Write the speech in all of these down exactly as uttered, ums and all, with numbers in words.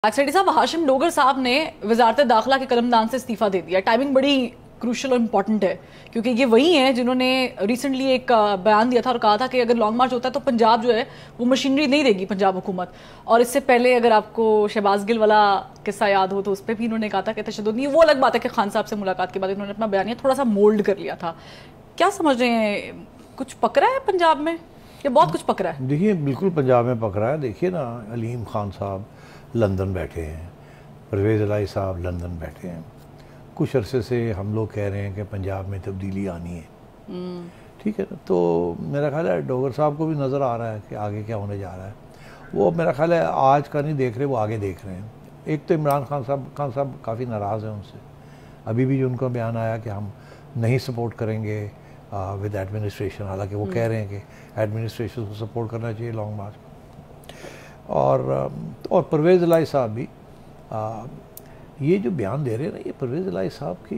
एक्सेडी साहब, हाशिम डोगर साहब ने वजारत दाखिला के कलमदान से इस्तीफा दे दिया। टाइमिंग बड़ी क्रूशल और इम्पॉर्टेंट है क्योंकि ये वही हैं जिन्होंने रिसेंटली एक बयान दिया था और कहा था कि अगर लॉन्ग मार्च होता है तो पंजाब जो है वो मशीनरी नहीं देगी पंजाब हुकूमत। और इससे पहले अगर आपको शहबाज गिल वाला किस्सा याद हो तो उस पर भी इन्होंने कहा था कि तशद्दुद नहीं। वो अलग बात है कि खान साहब से मुलाकात के बाद इन्होंने अपना बयान थोड़ा सा मोल्ड कर लिया था। क्या समझ रहे हैं, कुछ पकड़ा है पंजाब में या बहुत कुछ पकड़ा है? देखिए, बिल्कुल पंजाब में पकड़ा है। देखिए ना, अलीम खान साहब लंदन बैठे हैं, परवेज़ इलाही साहब लंदन बैठे हैं। कुछ अरसे से हम लोग कह रहे हैं कि पंजाब में तब्दीली आनी है, ठीक है ना। तो मेरा ख्याल है डोगर साहब को भी नज़र आ रहा है कि आगे क्या होने जा रहा है। वो मेरा ख्याल है आज का नहीं देख रहे, वो आगे देख रहे हैं। एक तो इमरान खान साहब खान साहब काफ़ी नाराज़ हैं उनसे। अभी भी जो उनका बयान आया कि हम नहीं सपोर्ट करेंगे विद एडमिनिस्ट्रेशन, हालांकि वो कह रहे हैं कि एडमिनिस्ट्रेशन को सपोर्ट करना चाहिए लॉन्ग मार्च में। और और परवेज़ इलाही साहब भी आ, ये जो बयान दे रहे हैं ना, ये परवेज़ इलाही साहब की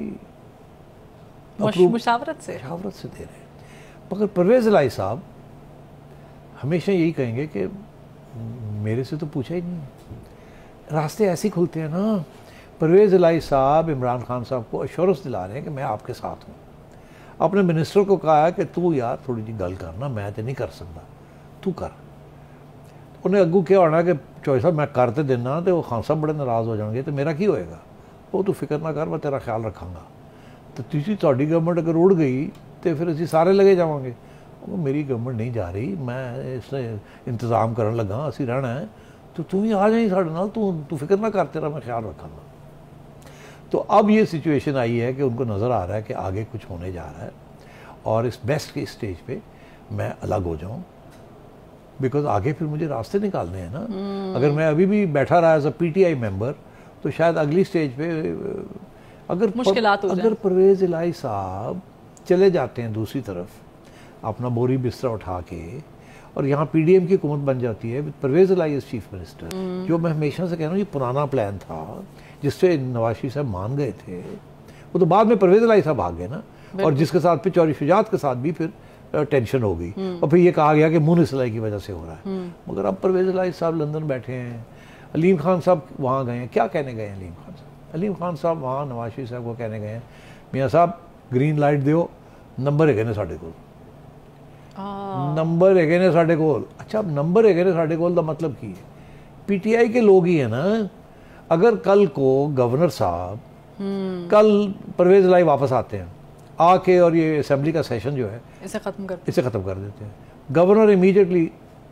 मुशावरत से मुशावरत से दे रहे हैं। मगर परवेज़ इलाही साहब हमेशा यही कहेंगे कि मेरे से तो पूछा ही नहीं। रास्ते ऐसे ही खुलते हैं ना। परवेज़ इलाही साहब इमरान खान साहब को एश्योरेंस दिला रहे हैं कि मैं आपके साथ हूँ। अपने मिनिस्टर को कहा है कि तू यार थोड़ी जी गल करना, मैं तो नहीं कर सकता, तू कर। उन्हें अगू क्या होना कि चौधरी साहब मैं करते देना तो वो खान साहब बड़े नाराज़ हो जाएंगे, तो मेरा की होएगा। वो तू फिक्र ना कर, मैं तेरा ख्याल रखांगा। तो तुझी थोड़ी गवर्नमेंट अगर उड़ गई तो फिर असी सारे लगे जावांगे। मेरी गवर्नमेंट नहीं जा रही, मैं इसने इंतज़ाम करन लगा, असी रहना है, तो तू भी आ जाए साढ़े नाल, तू तू फिक्र ना कर, तेरा मैं ख्याल रखांगा। तो अब ये सिचुएशन आई है कि उनको नज़र आ रहा है कि आगे कुछ होने जा रहा है और इस बेस्ट के स्टेज पे मैं अलग हो जाऊं, बिकॉज आगे फिर मुझे रास्ते निकालने हैं ना। hmm. अगर मैं अभी भी बैठा रहा एज अ पीटीआई मेंबर तो शायद अगली स्टेज पे अगर मुश्किलात हो जाए। अगर परवेज़ इलाही साहब चले जाते हैं दूसरी तरफ अपना बोरी बिस्तरा उठा के और यहाँ पीडीएम की हुकूमत बन जाती है with Pervaiz Elahi as chief minister, hmm. जो मैं हमेशा से कह रहा हूँ ये पुराना प्लान था जिससे नवाज शरीफ साहब मान गए थे। वो तो बाद में परवेज़ इलाही साहब भाग गए ना, और जिसके साथ फिर चौधरी शुजात के साथ भी फिर टेंशन हो गई और फिर ये कहा गया कि मुन सिलाई की वजह से हो रहा है। मगर अब परवेज़ इलाही साहब लंदन बैठे हैं, अलीम खान साहब वहाँ गए हैं। क्या कहने गए हैं अलीम खान साहब? अलीम खान साहब वहाँ नवाज शरीफ साहब को कहने गए हैं, मियाँ साहब ग्रीन लाइट दियो, नंबर है ने साढ़े कोल, नंबर है ने साढ़े कोल। अच्छा, अब नंबर है ने साढ़े कोल का मतलब की है? पीटीआई के लोग ही है ना। अगर कल को गवर्नर साहब कल परवेज़ इलाही वापस आते हैं आके और ये असेंबली का सेशन जो है इसे खत्म कर इसे खत्म कर देते हैं, गवर्नर इमीडिएटली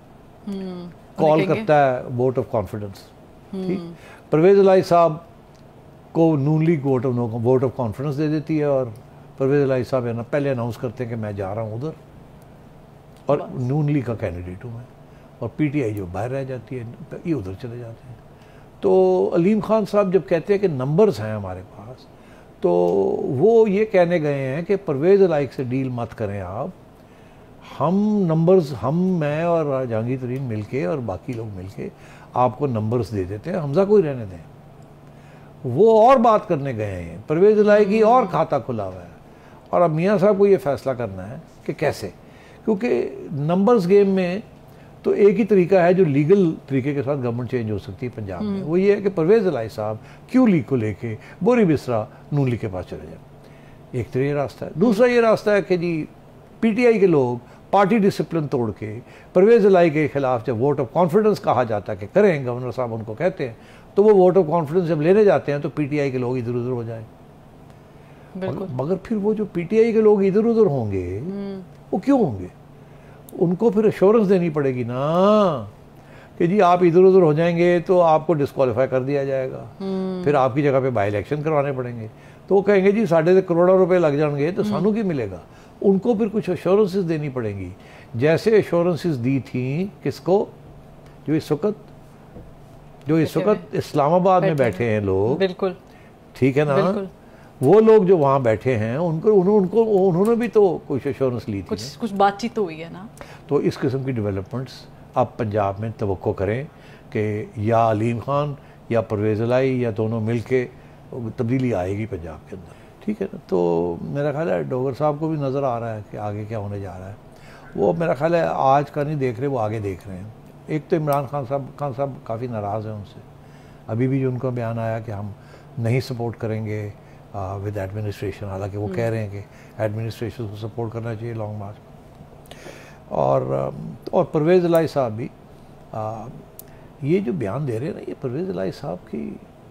कॉल करता है वोट ऑफ कॉन्फिडेंस। ठीक, परवेज़ इलाही साहब को Noon league vote of vote of confidence दे देती है और परवेज़ इलाही साहब है ना पहले अनाउंस करते हैं कि मैं जा रहा हूँ उधर और नून लीग का कैंडिडेट हूँ मैं, और पीटीआई जो बाहर रह जाती है ये उधर चले जाते हैं। तो अलीम खान साहब जब कहते हैं कि नंबर्स हैं हमारे पास, तो वो ये कहने गए हैं कि परवेज़ इलाही से डील मत करें आप, हम नंबर्स, हम मैं और जहांगीर तरीन मिलके और बाकी लोग मिलके आपको नंबर्स दे देते हैं, हमजा को ही रहने दें। वो और बात करने गए हैं, परवेज़ इलाही की और खाता खुला हुआ है और अब मियाँ साहब को ये फैसला करना है कि कैसे, क्योंकि नंबर्स गेम में तो एक ही तरीका है जो लीगल तरीके के साथ गवर्नमेंट चेंज हो सकती है पंजाब में, वो ये है कि परवेज़ इलाही साहब क्यों लीग को लेके बोरी बिस्तरा नून लीग के पास चले जाए। एक तो ये रास्ता है। दूसरा ये रास्ता है कि जी पीटीआई के लोग पार्टी डिसिप्लिन तोड़ के परवेज़ इलाही के खिलाफ जब वोट ऑफ कॉन्फिडेंस कहा जाता है कि करें, गवर्नर साहब उनको कहते हैं, तो वो वोट ऑफ कॉन्फिडेंस जब लेने जाते हैं तो पीटीआई के लोग इधर उधर हो जाए। मगर फिर वो जो पीटीआई के लोग इधर उधर होंगे वो क्यों होंगे? उनको फिर एश्योरेंस देनी पड़ेगी ना कि जी आप इधर उधर हो जाएंगे तो आपको डिस्क्वालीफाई कर दिया जाएगा, फिर आपकी जगह पे बाई इलेक्शन करवाने पड़ेंगे। तो वो कहेंगे जी साढ़े से करोड़ों रुपए लग जाएंगे तो सानू की मिलेगा। उनको फिर कुछ एश्योरेंसेस देनी पड़ेंगी, जैसे एश्योरेंसेस दी थी किसको, जो इस वक्त जो इस वक्त इस्लामाबाद में बैठे हैं लोग, बिल्कुल ठीक है ना, वो लोग जो वहाँ बैठे हैं उनको उनको उन्होंने भी तो कुछ एश्योरेंस ली थी, कुछ कुछ बातचीत तो हुई है ना। तो इस किस्म की डेवलपमेंट्स अब पंजाब में तवक्को करें कि या अलीम खान या परवेज़ इलाही या दोनों मिल के तब्दीली आएगी पंजाब के अंदर, ठीक है ना। तो मेरा ख्याल है डोगर साहब को भी नज़र आ रहा है कि आगे क्या होने जा रहा है। वो मेरा ख्याल है आज का नहीं देख रहे, वो आगे देख रहे हैं। एक तो इमरान खान साहब खान साहब काफ़ी नाराज़ हैं उनसे, अभी भी जो उनका बयान आया कि हम नहीं सपोर्ट करेंगे विद एडमिनिस्ट्रेशन, हालांकि वो कह रहे हैं कि एडमिनिस्ट्रेशन को सपोर्ट करना चाहिए लॉन्ग मार्च में। और और परवेज़ इलाही साहब भी आ, ये जो बयान दे रहे हैं ना, ये परवेज़ इलाही साहब की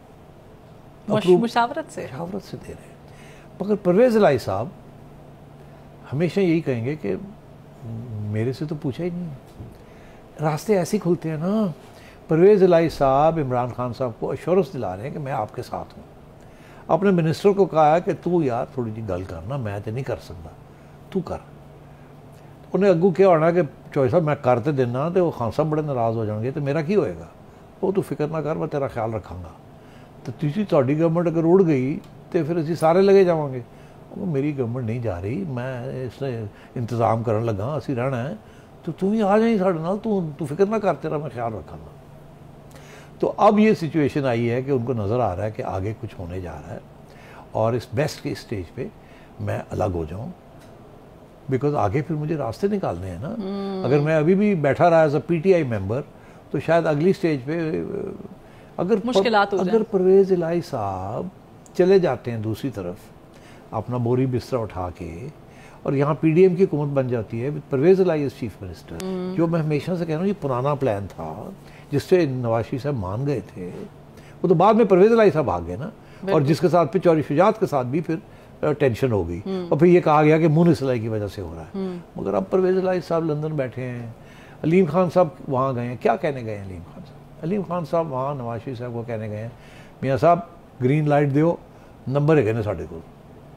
मुशावरत से मुशावरत से दे रहे हैं। मगर परवेज़ इलाही साहब हमेशा यही कहेंगे कि मेरे से तो पूछा ही नहीं, रास्ते ऐसे ही खुलते हैं ना। परवेज़ इलाही साहब इमरान खान साहब को अश्योरेंस दिला रहे हैं कि मैं आपके साथ हूँ। अपने मिनिस्टर को कहा है कि तू यार थोड़ी जी गल करना, मैं तो नहीं कर सकता, तू कर। उन्हें अगू क्या होना कि चौधरी साहब मैं करते देना तो वो खान साहब बड़े नाराज़ हो जाएंगे, तो मेरा की होएगा। वो तू फिक्र ना कर, मैं तेरा ख्याल रखांगा। तो तुझी थोड़ी गवर्नमेंट अगर उड़ गई तो फिर असी सारे लगे जावांगे। मेरी गवर्नमेंट नहीं जा रही, मैं इसलिए इंतज़ाम करन लगा, असी रहना है, तो तू भी आ जाए साढ़े नाल, तू तू फिक्र ना कर, तेरा मैं ख्याल रखांगा। तो अब ये सिचुएशन आई है कि उनको नज़र आ रहा है कि आगे कुछ होने जा रहा है और इस बेस्ट के स्टेज पे मैं अलग हो जाऊं, बिकॉज आगे फिर मुझे रास्ते निकालने हैं ना। hmm. अगर मैं अभी भी बैठा रहा एज अ पीटीआई मेंबर तो शायद अगली स्टेज पे अगर मुश्किलात हो जाए। अगर परवेज़ इलाही साहब चले जाते हैं दूसरी तरफ अपना बोरी बिस्तरा उठा के और यहाँ पीडीएम की हुकूमत बन जाती है, Pervaiz Elahi is chief minister, जो मैं हमेशा से कह रहा हूँ ये पुराना प्लान था जिससे नवाज शरीफ साहब मान गए थे। वो तो बाद में परवेज़ इलाही साहब भाग गए ना, और जिसके साथ फिर चौधरी शुजात के साथ भी फिर टेंशन हो गई और फिर ये कहा गया कि मुनिस इलाही की वजह से हो रहा है। मगर अब परवेज़ इलाही साहब लंदन बैठे हैं, अलीम खान साहब वहाँ गए हैं, क्या कहने गए हैं अलीम खान साहब? अलीम खान साहब वहाँ नवाज शरीफ साहब को कहने गए हैं, मियाँ साहब ग्रीन लाइट दियो, नंबर है ने साढ़े को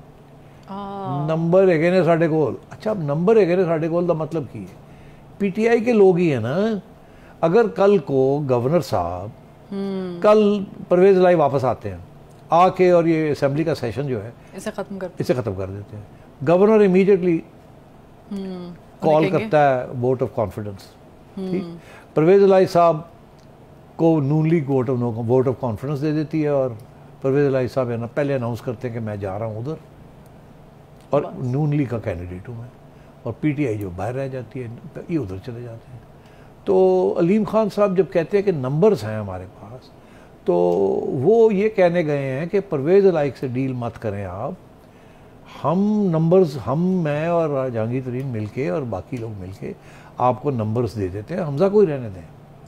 नंबर है ने साढ़े को। अच्छा, अब नंबर है ने साढ़े को का मतलब की है, पीटीआई के लोग ही है ना। अगर कल को गवर्नर साहब कल परवेज़ इलाही वापस आते हैं आके और ये असेंबली का सेशन जो है इसे खत्म कर इसे खत्म कर देते हैं, गवर्नर इमीडिएटली कॉल करता है वोट ऑफ कॉन्फिडेंस। ठीक, परवेज़ इलाही साहब को Noon league vote of vote of confidence दे देती है और परवेज़ इलाही साहब है ना पहले अनाउंस करते हैं कि मैं जा रहा हूँ उधर और नून लीग का कैंडिडेट हूँ मैं, और पीटीआई जो बाहर रह जाती है ये उधर चले जाते हैं। तो अलीम खान साहब जब कहते हैं कि नंबर्स हैं हमारे पास, तो वो ये कहने गए हैं कि परवेज़ इलाही से डील मत करें आप, हम नंबर्स हम मैं और जहांगीर तरीन मिलके और बाकी लोग मिलके आपको नंबर्स दे देते हैं, हमजा को ही रहने दें।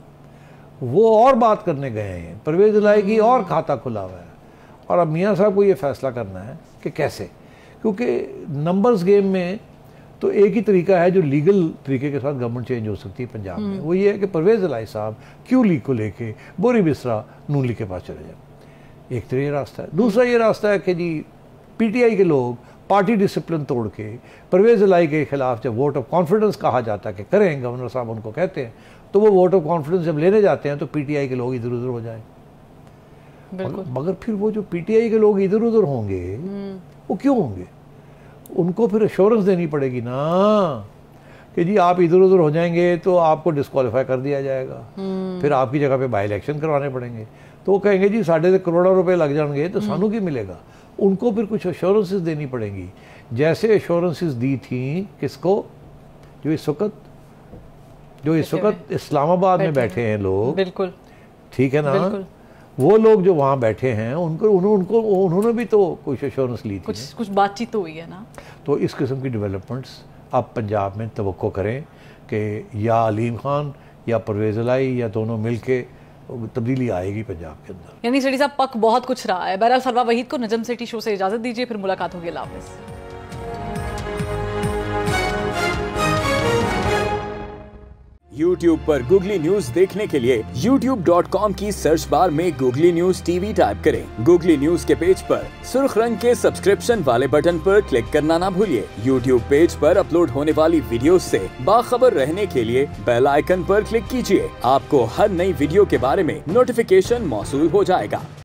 वो और बात करने गए हैं, परवेज़ इलाही की और खाता खुला हुआ है और अब मियाँ साहब को ये फैसला करना है कि कैसे, क्योंकि नंबर्स गेम में तो एक ही तरीका है जो लीगल तरीके के साथ गवर्नमेंट चेंज हो सकती है पंजाब में, वो ये है कि परवेज़ इलाही साहब क्यों लीग को लेके बोरी बिस्तरा नून लीग के पास चले जाए। एक तो ये रास्ता है। दूसरा ये रास्ता है कि जी पीटीआई के लोग पार्टी डिसिप्लिन तोड़ के परवेज़ इलाही के खिलाफ जब वोट ऑफ कॉन्फिडेंस कहा जाता है कि करें, गवर्नर साहब उनको कहते हैं, तो वो वोट ऑफ कॉन्फिडेंस जब लेने जाते हैं तो पीटीआई के लोग इधर उधर हो जाए। मगर, मगर फिर वो जो पीटीआई के लोग इधर उधर होंगे वो क्यों होंगे? उनको फिर एश्योरेंस देनी पड़ेगी ना कि जी आप इधर उधर हो जाएंगे तो आपको डिस्क्वालीफाई कर दिया जाएगा, फिर आपकी जगह पे बाई इलेक्शन करवाने पड़ेंगे। तो वो कहेंगे जी साढ़े करोड़ों रुपए लग जाएंगे तो सानू की मिलेगा। उनको फिर कुछ एश्योरेंसेस देनी पड़ेंगी, जैसे एश्योरेंसेस दी थी किसको, जो इस वक्त जो इस वक्त इस्लामाबाद में बैठे हैं लोग, बिल्कुल ठीक है ना, वो लोग जो वहाँ बैठे हैं उनको उनको उन्होंने भी तो कुछ एश्योरेंस ली थी, कुछ कुछ बातचीत तो हुई है ना। तो इस किस्म की डेवलपमेंट्स अब पंजाब में तवक्को करें कि या अलीम खान या परवेज़ इलाही या दोनों मिलके तब्दीली आएगी पंजाब के अंदर। यानी सेठी साहब पक बहुत कुछ रहा है। बहरहाल फरवा वहीद को नजम सिटी शो से इजाजत दीजिए, फिर मुलाकात होगी। अल्लाह हाफ़िज़। YouTube पर गूगली न्यूज देखने के लिए यूट्यूब डॉट कॉम की सर्च बार में गूगली न्यूज टीवी टाइप करें। गूगली न्यूज के पेज पर सुर्ख रंग के सब्सक्रिप्शन वाले बटन पर क्लिक करना ना भूलिए। YouTube पेज पर अपलोड होने वाली वीडियोस से बाखबर रहने के लिए बेल आइकन पर क्लिक कीजिए। आपको हर नई वीडियो के बारे में नोटिफिकेशन मौसूल हो जाएगा।